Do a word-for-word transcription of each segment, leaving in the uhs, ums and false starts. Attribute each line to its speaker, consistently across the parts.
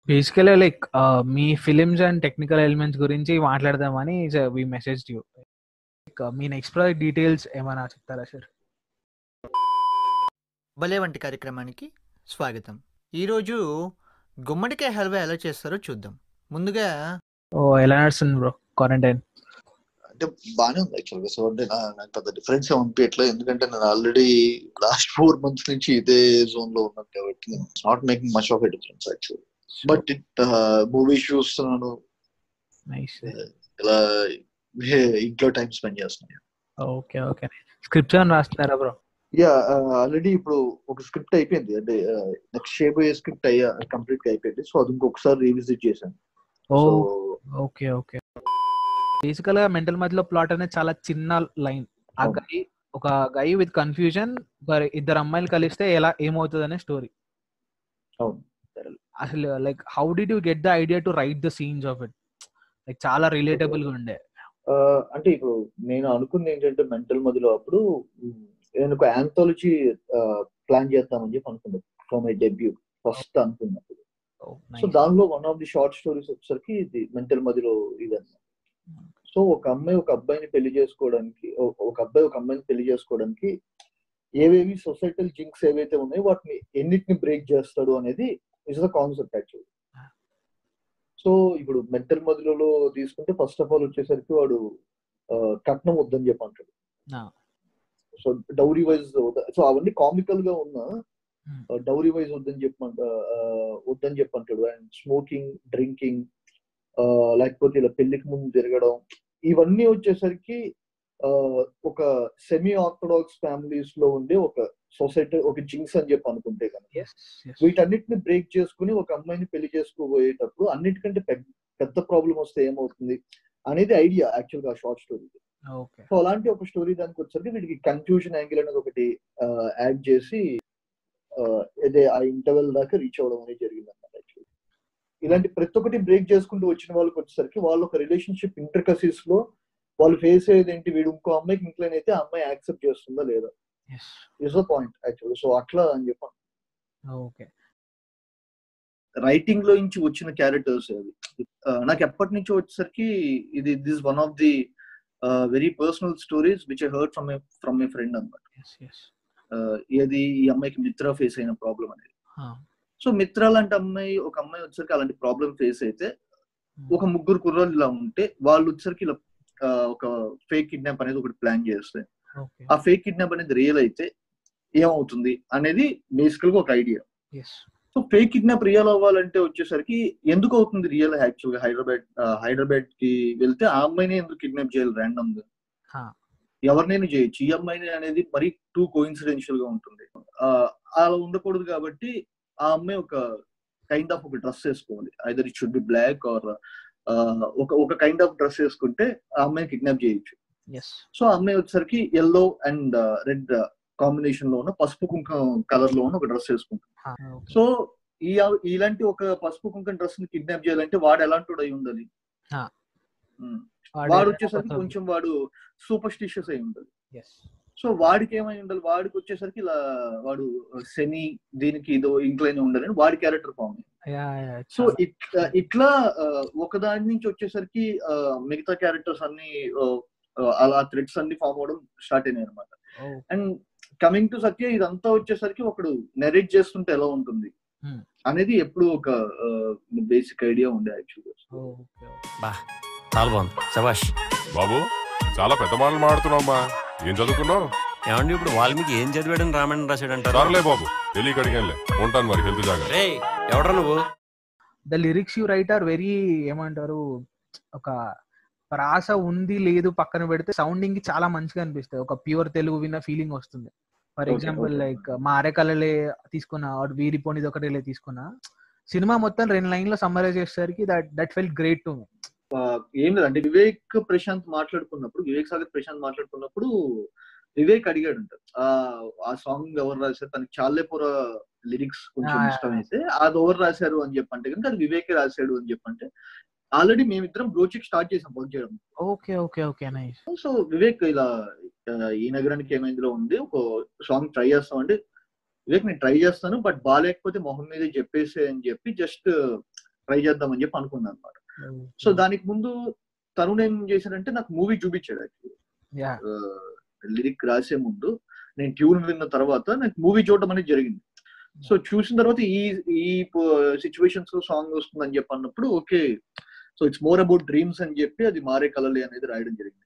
Speaker 1: Basically like మీ films and technical elements గురించి మాట్లాడదామని వి మెసేజ్ యూ. మీ నెక్స్ట్ ప్రాజెక్ట్ డీటెయిల్స్ ఏమైనా చెప్తారా సార్?
Speaker 2: భలే వంటి కార్యక్రమానికి స్వాగతం. ఈరోజు గుమ్మడికాయ హల్వా ఎలా చేస్తారో చూద్దాం. ముందుగా
Speaker 1: ఓ ఎలా నడుస్తుంది బ్రో క్వారంటైన్?
Speaker 3: అంటే బానే ఉంది యాక్చువల్గా. సో అంటే నా- నాకు పెద్ద డిఫరెన్స్ ఏం అనిపించట్లేదు, ఎందుకంటే నేను ఆల్రెడీ లాస్ట్ ఫోర్ మంత్స్ నుంచి ఇదే జోన్ లో ఉన్నాను కాబట్టి not making much of a difference actual. But it movies చూస్తున్నాను,
Speaker 1: నైస్.
Speaker 3: ఇలా ఇంట్లో టైం స్పెండ్ చేస్తున్నాను.
Speaker 1: Okay okay. స్క్రిప్ట్స్ ఏమైనా రాస్తున్నారా బ్రో?
Speaker 3: యా ఆల్రెడీ ఇప్పుడు ఒక స్క్రిప్ట్ అయిపోయింది, అంటే నెక్స్ట్ చేయబోయే స్క్రిప్ట్ అయ్యా కంప్లీట్ గా అయిపోయింది. సో అది ఇంకొకసారి రీవిజిట్ చేశాను.
Speaker 1: Oh
Speaker 3: so
Speaker 1: okay okay. Basically గా మెంటల్ మధ్యలో ప్లాట్ అనేది చాలా చిన్న లైన్. ఆ
Speaker 3: అవును.
Speaker 1: గై ఒక గై విత్ కన్ఫ్యూజన్, ఇద్దరు అమ్మాయిలు కలిస్తే ఎలా ఏమవుతుంది అనే స్టోరీ.
Speaker 3: అవును.
Speaker 1: అసలు like how did you get the idea to write the scenes of it? Like చాలా రిలేటబుల్ గా ఉండే.
Speaker 3: ఆ, అంటే ఇప్పుడు నేను అనుకుంది ఏంటంటే మెంటల్ మధ్యలో అప్పుడు ఉమ్, నేను ఒక ఆంథాలజీ ప్లాన్ చేద్దామని చెప్పి అనుకున్నాను ఫ్రమ్ మై డెబ్యూ ఫస్ట్ అనుకున్నప్పుడు. సో దానిలో one of the short stories వచ్చేసరికి ఇది మెంటల్ మధ్యలో ఇదన్నమాట. సో ఒక అమ్మాయి ఒక అబ్బాయిని పెళ్లి చేసుకోవడానికి, ఓ- ఒక అబ్బాయి ఒక అమ్మాయిని పెళ్లి చేసుకోవడానికి ఏవేవి సొసైటల్ జింక్స్ ఏవైతే ఉన్నాయో వాటిని ఎన్నిటిని బ్రేక్ చేస్తాడు అనేది is the concept actual. So ఇప్పుడు మెంటల్ మధ్యలో తీసుకుంటే ఫస్ట్ ఆఫ్ ఆల్ వచ్చేసరికి వాడు ఆ, కట్నం వద్దని చెప్పి అంటాడు. సో డౌరీ వైజ్, సో అవన్నీ కామికల్ గా ఉన్న డౌరీ వైజ్ వద్దని చెప్పంట వద్దని చెప్పంటాడు. అండ్ స్మోకింగ్, డ్రింకింగ్, లేకపోతే ఇలా పెళ్లికి ముందు తిరగడం, ఇవన్నీ వచ్చేసరికి ఆ, ఒక సెమీ ఆర్థోడాక్స్ ఫ్యామిలీస్ లో ఉండే ఒక సొసైటీ, ఒక జింక్స్ అని చెప్పి అనుకుంటే కనుక వీటన్నిటిని బ్రేక్ చేసుకుని ఒక అమ్మాయిని పెళ్లి చేసుకోబోయేటప్పుడు అన్నిటికంటే పెద్ద పెద్ద ప్రాబ్లం వస్తే ఏమవుతుంది అనేది ఐడియా యాక్చువల్ గా షార్ట్ స్టోరీ.
Speaker 1: ఓకే
Speaker 3: సో అలాంటి ఒక స్టోరీ దానికి వచ్చేసరికి వీటికి కన్ఫ్యూజన్ యాంగిల్ అనేది ఒకటి యాడ్ చేసి ఆ, ఇదే ఆ ఇంటర్వెల్ దాకా రీచ్ అవ్వడం అనేది జరిగింది అన్నమాట. యాక్చువల్లీ ఇలాంటి ప్రతి ఒక్కటి బ్రేక్ చేసుకుంటూ వచ్చిన వాళ్ళకి వచ్చేసరికి వాళ్ళు ఒక రిలేషన్షిప్ ఇంటర్కసీస్ లో వాళ్ళు ఫేస్ అయ్యేది ఏంటి, వీడు ఇంకో అమ్మాయికి ఇంక్లైన్ అయితే ఆ అమ్మాయి యాక్సెప్ట్ చేస్తుందా లేదా is the point actually. So అట్లా అని చెప్పాను.
Speaker 1: ఓకే.
Speaker 3: రైటింగ్ లో నుంచి వచ్చిన క్యారెక్టర్స్ అవి ఆ, నాకు ఎప్పటి నుంచో వచ్చేసరికి ఇది this one of the very personal stories which I heard from from my friend అనమాట. ఇది ఈ అమ్మాయికి మిత్ర ఫేస్ అయిన ప్రాబ్లం అనేది. సో మిత్ర లాంటి అమ్మాయి, ఒక అమ్మాయి వచ్చేసరికి అలాంటి ప్రాబ్లం ఫేస్ అయితే ఒక ముగ్గురు కుర్రోళ్ళు ఇలా ఉంటే వాళ్ళు వచ్చేసరికి ఇలా ఆ, ఒక ఫేక్ కిడ్నాప్ అనేది ఒకటి ప్లాన్ చేస్తే ఆ ఫేక్ కిడ్నాప్ అనేది రియల్ అయితే ఏమవుతుంది అనేది బేసికల్ గా ఒక idea. So fake kidnap real అవ్వాలంటే వచ్చేసరికి ఎందుకు అవుతుంది రియల్ యాక్చువల్ గా హైదరాబాద్ హైదరాబాద్ కి వెళ్తే ఆ అమ్మాయిని ఎందుకు కిడ్నాప్ చేయాలి ర్యాండమ్ గా? ఎవరినైనా చేయొచ్చు, ఈ అమ్మాయిని అనేది మరీ టూ కోఇన్సిడెన్షియల్ గా ఉంటుంది. ఆ అలా ఉండకూడదు కాబట్టి ఆ అమ్మాయి ఒక కైండ్ ఆఫ్ ఒక డ్రెస్ వేసుకోవాలి, either it should be black or ఒక ఒక కైండ్ ఆఫ్ డ్రెస్ వేసుకుంటే ఆ అమ్మాయిని కిడ్నాప్ చేయొచ్చు. సో ఆ అమ్మాయి వచ్చేసరికి ఎల్లో అండ్ రెడ్ కాంబినేషన్ లో ఉన్న పసుపు కుంకుమ కలర్ లో ఉన్న ఒక డ్రెస్ వేసుకుంటుంది. సో ఈ ఇలాంటి ఒక పసుపు కుంకుమ డ్రెస్ ని కిడ్నాప్ చేయాలంటే వాడు ఎలాంటి అయి ఉండాలి? వాడు వచ్చేసరికి కొంచెం వాడు సూపర్స్టిషియస్ అయి ఉండాలి. సో వాడికి ఏమై ఉండాలి, వాడికి వచ్చేసరికి ఇలా వాడు సెమీ దీనికి ఇదో ఇంక్లైన్ ఉండాలని వాడి క్యారెక్టర్ ఫామ్ అయ్యింది. సో ఇట్లా ఇట్లా ఒకదాని నుంచి వచ్చేసరికి మిగతా క్యారెక్టర్స్ అన్ని అలా థ్రెడ్స్ అన్ని ఫామ్ అవడం స్టార్ట్ అయినాయి అనమాట. అండ్ కమింగ్ టు సత్య, ఇదంతా వచ్చేసరికి ఒకడు నెరేట్ చేస్తుంటే ఎలా ఉంటుంది అనేది ఎప్పుడు ఒక బేసిక్ ఐడియా ఉండే యాక్చువల్గా.
Speaker 4: చాలా బాగుంది, శభాష్
Speaker 5: బాబు. చాలా పెద్ద మాటలు మాడుతున్నావమ్మా, ఏం చదువుకున్నావు?
Speaker 4: ఏమండి ఇప్పుడు వాల్మీకి ఏం చదివాడని రామాయణం రాశాడంటారు?
Speaker 5: సరేలే బాబు, తెలియక అడిగానులే. ఉంటాను మరి, హెల్త్ జాగ్రత్త.
Speaker 4: రే ఎవడ్రా నువ్వు?
Speaker 1: The lyrics you write are very ఏమంటారు, ఒక ప్రాస ఉంది లేదు పక్కన పెడితే సౌండింగ్ కి చాలా మంచిగా అనిపిస్తుంది. ఒక ప్యూర్ తెలుగు విన్న ఫీలింగ్ వస్తుంది. ఫర్ ఎగ్జాంపుల్ లైక్ మా అరెకలలే తీసుకున్నా, వీరిపోనిది ఒకటి తీసుకున్నా, సినిమా మొత్తం రెండు లైన్ లో సమ్మరైజ్ చేసేసరికి that that felt great to me.
Speaker 3: ఏం లేదంటే వివేక్ ప్రశాంత్ మాట్లాడుకున్నప్పుడు, వివేక్ సాగర్ ప్రశాంత్ మాట్లాడుకున్నప్పుడు వివేక్ అడిగాడు అంటారు ఆ సాంగ్ ఎవరు రాశారు, తనకి చాలేపుర లిరిక్స్ కొంచెం ఇష్టం అయితే అది ఎవరు రాశారు అని చెప్పంటే కనుక అది వివేకే రాశాడు అని చెప్పంటే, ఆల్రెడీ మేమిద్దరం బ్రోచెక్ స్టార్ట్ చేసాం వర్క్ చేయడం.
Speaker 1: Okay okay okay nice.
Speaker 3: So Vivek ఇలా ఈ నగరానికి ఏమైందిలో ఉంది ఒక సాంగ్ ట్రై చేస్తాం అంటే, వివేక్ నేను ట్రై చేస్తాను బట్ బాగాలేకపోతే మొహం మీద చెప్పేసే అని చెప్పి జస్ట్ ట్రై చేద్దామని చెప్పి అనుకున్నాను అనమాట. సో దానికి ముందు తరుణ్ ఏం చేశాడంటే నాకు మూవీ చూపించాడు. యాక్చువల్లీ లిరిక్ రాసే ముందు నేను ట్యూన్ విన్న తర్వాత నాకు మూవీ చూడడం అనేది జరిగింది. సో చూసిన తర్వాత ఈ ఈ సిచ్యువేషన్స్ లో సాంగ్ వస్తుందని చెప్పి అన్నప్పుడు okay, so it's more about dreams అని చెప్పి అది మారే కలలే అనేది రాయడం జరిగింది.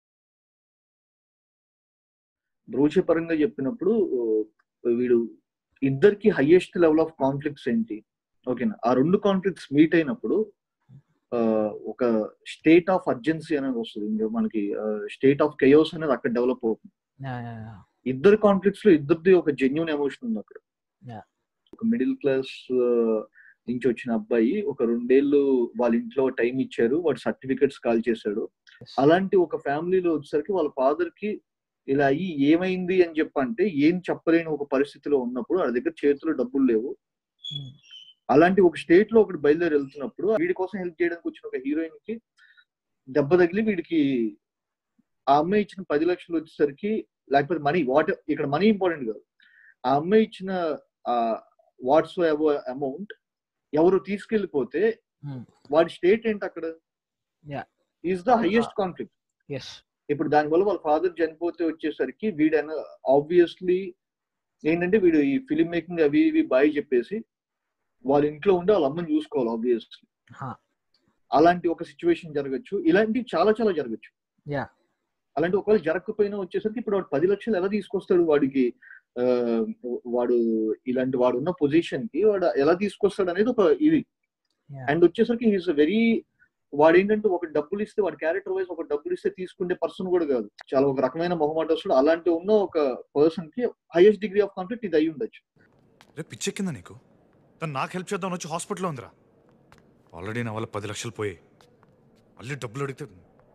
Speaker 3: బ్రోచే పరంగా చెప్పినప్పుడు వీడు ఇద్దరికి హైయెస్ట్ లెవెల్ ఆఫ్ కాన్ఫ్లిక్ట్స్ ఏంటి, ఓకేనా, ఆ రెండు కాన్ఫ్లిక్ట్స్ మీట్ అయినప్పుడు ఒక స్టేట్ ఆఫ్ అర్జెన్సీ అనేది వస్తుంది. ఇంకా మనకి స్టేట్ ఆఫ్ కెయోస్ అనేది అక్కడ డెవలప్ అవుతుంది. ఇద్దరు కాన్ఫ్లిక్ట్స్ లో ఇద్దరిది ఒక జెన్యూన్ ఎమోషన్ ఉంది అక్కడ. ఒక మిడిల్ క్లాస్ నుంచి వచ్చిన అబ్బాయి ఒక రెండేళ్లు వాళ్ళ ఇంట్లో టైం ఇచ్చారు, వాడు సర్టిఫికెట్స్ కాల్ చేశాడు. అలాంటి ఒక ఫ్యామిలీలో వచ్చేసరికి వాళ్ళ ఫాదర్ కి ఇలా అయ్యి ఏమైంది అని చెప్పంటే ఏం చెప్పలేని ఒక పరిస్థితిలో ఉన్నప్పుడు వాళ్ళ దగ్గర చేతిలో డబ్బులు లేవు. అలాంటి ఒక స్టేట్ లో ఒకటి బయలుదేరి వెళ్తున్నప్పుడు వీడి కోసం హెల్ప్ చేయడానికి వచ్చిన ఒక హీరోయిన్ కి దెబ్బ తగిలి వీడికి ఆ అమ్మాయి ఇచ్చిన పది లక్షలు వచ్చేసరికి, లేకపోతే మనీ, వాట్ ఇక్కడ మనీ ఇంపార్టెంట్ కాదు, ఆ అమ్మాయి ఇచ్చిన ఆ వాట్స్ అమౌంట్ ఎవరు తీసుకెళ్లిపోతే వాడి స్టేట్ ఏంటి అక్కడ ఈజ్ ద హైయెస్ట్ కాన్ఫ్లిక్ట్. ఇప్పుడు దానివల్ల వాళ్ళ ఫాదర్ చనిపోతే వచ్చేసరికి వీడు ఆబ్వియస్లీ ఏంటంటే వీడు ఈ ఫిలిం మేకింగ్ అవి ఇవి బాయ్ చెప్పేసి వాళ్ళ ఇంట్లో ఉండి వాళ్ళ అమ్మని చూసుకోవాలి ఆబ్వియస్లీ. అలాంటి ఒక సిచ్యువేషన్ జరగచ్చు, ఇలాంటివి చాలా చాలా జరగచ్చు. అలాంటి ఒకవేళ జరగకపోయినా వచ్చేసరికి ఇప్పుడు వాడు పది లక్షలు ఎలా తీసుకొస్తాడు, వాడికి ఆ వాడు ఇలాంటి వాడు ఉన్న పొజిషన్ కి వాడు ఎలా తీసుకొస్తాడు అనేది ఒక ఇది. అండ్ వచ్చేసరికి ఈజ్ వెరీ, వాడు ఏంటంటే ఒక డబ్బులు ఇస్తే వాడి క్యారెక్టర్ వైజ్ ఒక డబ్బులు ఇస్తే తీసుకునే పర్సన్ కూడా కాదు, చాలా ఒక రకమైన మొహమాట వస్తాడు. అలాంటి ఉన్న ఒక పర్సన్ కి హైయెస్ట్ డిగ్రీ ఆఫ్ కాన్ఫ్లిక్ట్ ఇది అయి ఉండొచ్చు.
Speaker 6: పిచ్చెక్కిందా నీకు? తను నాకు హెల్ప్ చేద్దాం వచ్చి హాస్పిటల్లో ఉందిరా. ఆల్రెడీ నా వల్ల పది లక్షలు పోయి మళ్ళీ డబ్బులు అడిగితే.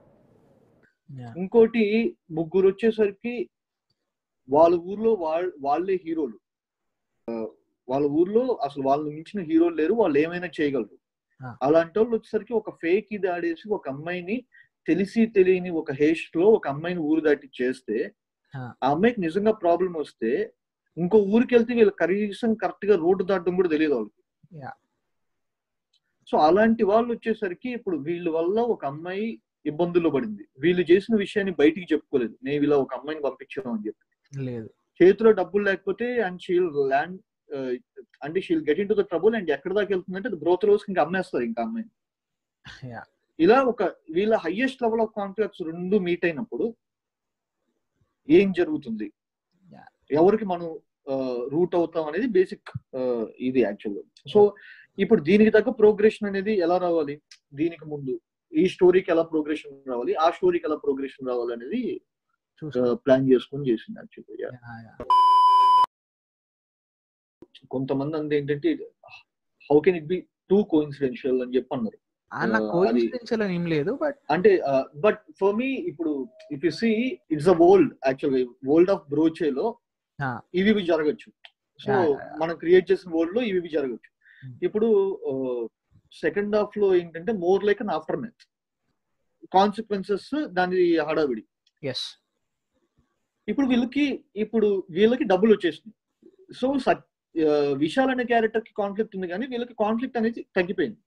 Speaker 3: ఇంకోటి ముగ్గురు వచ్చేసరికి వాళ్ళ ఊర్లో వాళ్ళ వాళ్ళే హీరోలు. వాళ్ళ ఊర్లో అసలు వాళ్ళని మించిన హీరోలు లేరు, వాళ్ళు ఏమైనా చేయగలరు. అలాంటి వాళ్ళు వచ్చేసరికి ఒక ఫేక్ ఇది ఆడేసి ఒక అమ్మాయిని తెలిసి తెలియని ఒక హేస్ట్ లో ఒక అమ్మాయిని ఊరు దాటి చేస్తే ఆ అమ్మాయికి నిజంగా ప్రాబ్లం వస్తే ఇంకో ఊరికి వెళ్తే వీళ్ళు కనీసం కరెక్ట్ గా రోడ్డు దాటడం కూడా తెలియదు వాళ్ళకి. సో అలాంటి వాళ్ళు వచ్చేసరికి ఇప్పుడు వీళ్ళ వల్ల ఒక అమ్మాయి ఇబ్బందుల్లో పడింది, వీళ్ళు చేసిన విషయాన్ని బయటికి చెప్పుకోలేదు, నేను ఇలా ఒక అమ్మాయిని పంపించాను అని చెప్పి. లేదు, చేతిలో డబ్బులు లేకపోతే అండ్ షీల్ ల్యాండ్ అంటే she'll get into the trouble. And ఎక్కడ దాకా వెళ్తుందంటే బ్రోత్ రోజు ఇంకా అమ్మేస్తారు ఇంకా అమ్మాయిని. ఇలా ఒక వీళ్ళ హైయెస్ట్ లెవెల్ ఆఫ్ కాన్ఫ్లిక్ట్స్ రెండు మీట్ అయినప్పుడు ఏం జరుగుతుంది, ఎవరికి మనం రూట్ అవుతాం అనేది బేసిక్ ఇది యాక్చువల్గా. సో ఇప్పుడు దీనికి తగ్గ ప్రోగ్రెషన్ అనేది ఎలా రావాలి, దీనికి ముందు ఈ స్టోరీకి ఎలా ప్రోగ్రెషన్ రావాలి, ఆ స్టోరీకి ఎలా ప్రోగ్రెషన్ రావాలి అనేది ప్లాన్ చేసుకుని చేసింది యాక్చువల్గా. కొంతమంది అంది ఏంటంటే how can it be too coincidental అని చెప్పి అన్నారు. అంటే బట్ ఫర్ మీ ఇప్పుడు if you see it's a world యాక్చువల్గా, వరల్డ్ ఆఫ్ బ్రోచేలో ఇవి జరగచ్చు. సో మనం క్రియేట్ చేసిన వరల్డ్ లో ఇవి జరగచ్చు. ఇప్పుడు సెకండ్ హాఫ్ లో ఏంటంటే more like an aftermath consequences దాని హడావిడి. ఇప్పుడు వీళ్ళకి ఇప్పుడు వీళ్ళకి డబ్బులు వచ్చేసింది. సో విశాల్ అనే క్యారెక్టర్ కి కాన్ఫ్లిక్ట్ ఉంది కానీ వీళ్ళకి కాన్ఫ్లిక్ట్ అనేది తగ్గిపోయింది.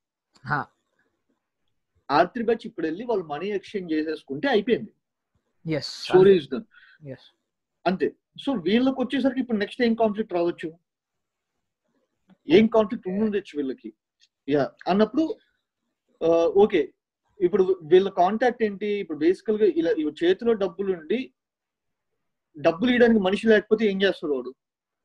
Speaker 3: ఆర్త్రి బ్యాచ్ ఇప్పుడు వెళ్ళి వాళ్ళు మనీ ఎక్స్చేంజ్ చేసేసుకుంటే అయిపోయింది, స్టోరీ ఇస్ డన్ అంతే. సో వీళ్ళకి వచ్చేసరికి ఇప్పుడు నెక్స్ట్ ఏం కాన్ఫ్లిక్ట్ రావచ్చు, ఏం కాన్ఫ్లిక్ట్ ఉండొచ్చు వీళ్ళకి యా అన్నప్పుడు ఓకే ఇప్పుడు వీళ్ళ కాంటాక్ట్ ఏంటి, ఇప్పుడు బేసికల్ గా ఇలా చేతిలో డబ్బులు ఉండి డబ్బులు ఇవ్వడానికి మనిషి లేకపోతే ఏం చేస్తాడు వాడు.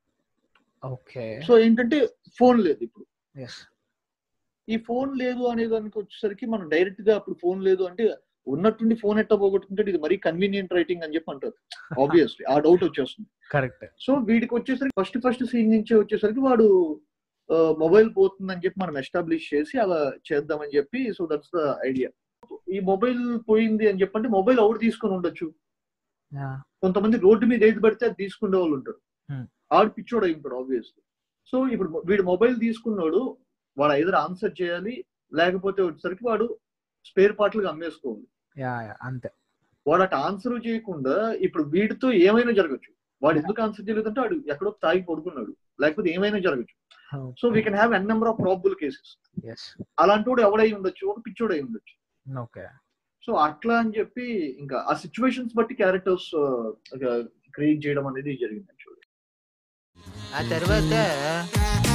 Speaker 3: సో ఏంటంటే ఫోన్ లేదు. ఇప్పుడు ఈ ఫోన్ లేదు అనే దానికి వచ్చేసరికి మనం డైరెక్ట్ గా అప్పుడు ఫోన్ లేదు అంటే ఉన్నట్టుండి ఫోన్ ఎట్టా పోగొట్టుకుంటే ఇది మరీ కన్వీనియంట్ రైటింగ్ అని చెప్పి అంటారు. ఆబ్వియస్లీ ఆ డౌట్ వచ్చేస్తుంది. కరెక్ట్. సో వీడికి వచ్చేసరికి ఫస్ట్ ఫస్ట్ సీన్ నుంచి వచ్చేసరికి వాడు మొబైల్ పోతుందని చెప్పి మనం ఎస్టాబ్లిష్ చేసి అలా చేద్దామని చెప్పి, సో దట్స్ ద ఐడియా. ఈ మొబైల్ పోయింది అని చెప్పంటే మొబైల్ ఎవరు తీసుకొని ఉండొచ్చు, కొంతమంది రోడ్డు మీద ఏది పడితే అది తీసుకునే వాళ్ళు ఉంటారు, ఆడు పిచ్చోడు అయి ఉంటాడు ఆబ్వియస్లీ. సో ఇప్పుడు వీడు మొబైల్ తీసుకున్నాడు, వాడు ఐదర్ ఆన్సర్ చేయాలి లేకపోతే వచ్చేసరికి వాడు స్పేర్ పార్ట్లుగా అమ్మేసుకోవాలి అంతే. వాడు అటు ఆన్సర్ చేయకుండా ఇప్పుడు వీడితో ఏమైనా జరగచ్చు. వాడు ఎందుకు ఆన్సర్ చేయలేదంటే వాడు ఎక్కడో తాగి పడుకున్నాడు, లేకపోతే ఏమైనా జరగచ్చు. So we can have n number of probable cases. అలాంటి వాడు ఎవడై ఉండొచ్చు, ఒక పిచ్చోడై ఉండొచ్చు.
Speaker 1: ఓకే.
Speaker 3: సో అట్లా అని చెప్పి ఇంకా ఆ సిచ్యువేషన్స్ బట్టి క్యారెక్టర్స్ క్రియేట్ చేయడం అనేది జరిగింది.
Speaker 2: ఆ తర్వాత